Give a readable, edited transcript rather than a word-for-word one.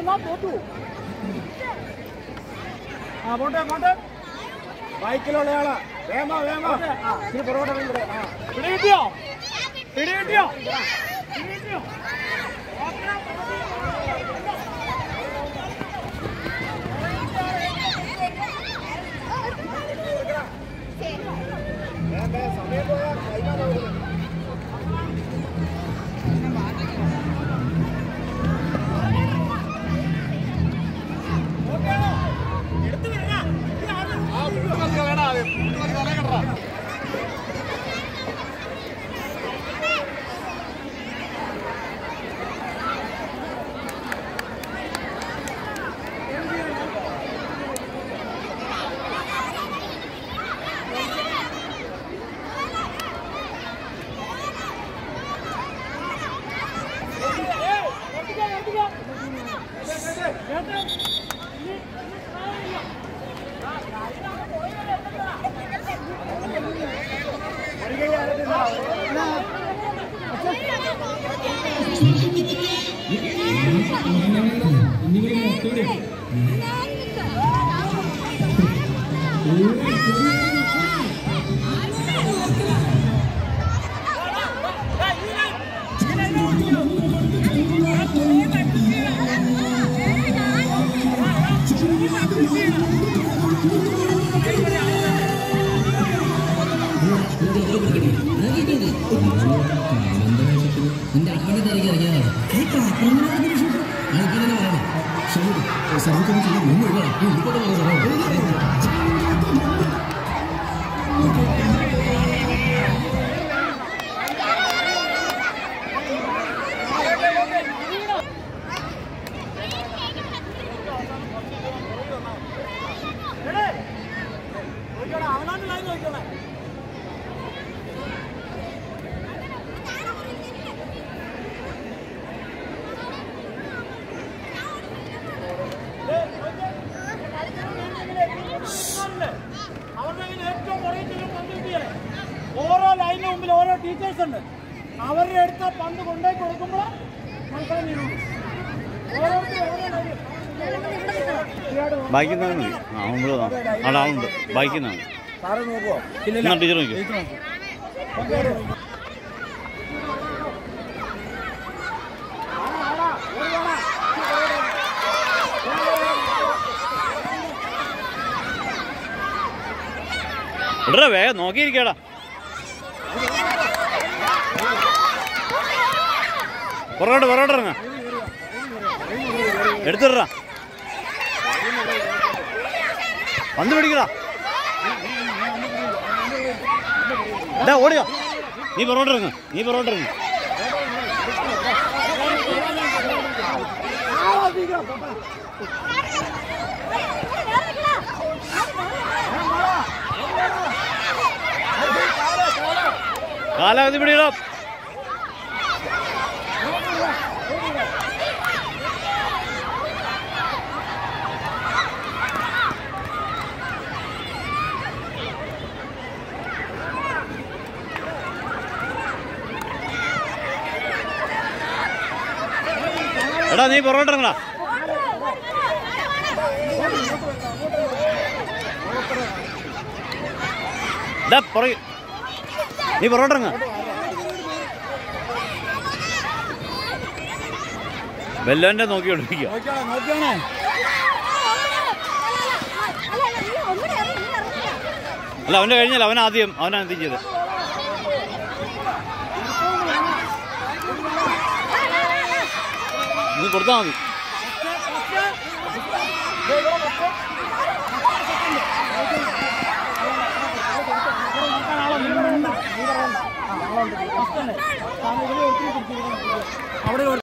ബൈക്കിലുള്ള ആളാ വേമ വേമ പൊറോട്ട പിടികിട്ടിയോ പിടികിട്ടിയോ പിടികിട്ടിയോ സമയം പോയാൽ കൈകാലം ഓരോ ലൈനിന് മുമ്പിൽ ഓരോ ടീച്ചേഴ്സ് ഉണ്ട്. അവരുടെ അടുത്ത പന്ത് കൊണ്ടേ കൊടുക്കുമ്പോൾ ബൈക്കിൽ സാറ് നോക്കുവോ? ടീച്ചർ നോക്കിയോ? ഇടറ വേഗം നോക്കിയിരിക്കടാ. പൊറോട്ട ഇറങ്ങ എടുത്തിട പന്ത് പിടിക്കടാ. ഓടിയോ നീ പൊറോട്ട ഇറങ്ങ കാലാവധി പിടിയിടാം. എടാ നീ പൊറോട്ട ഇറങ്ങടാ. നീ പൊറോട്ട ഇറങ്ങ. ബെല്ലോന്റെ നോക്കിക്കൊണ്ടിരിക്കുക. അല്ല അവന്റെ കഴിഞ്ഞല്ല, അവനാദ്യം ചെയ്ത്. ഇത് കൊടുത്താൽ മതി. അവിടെ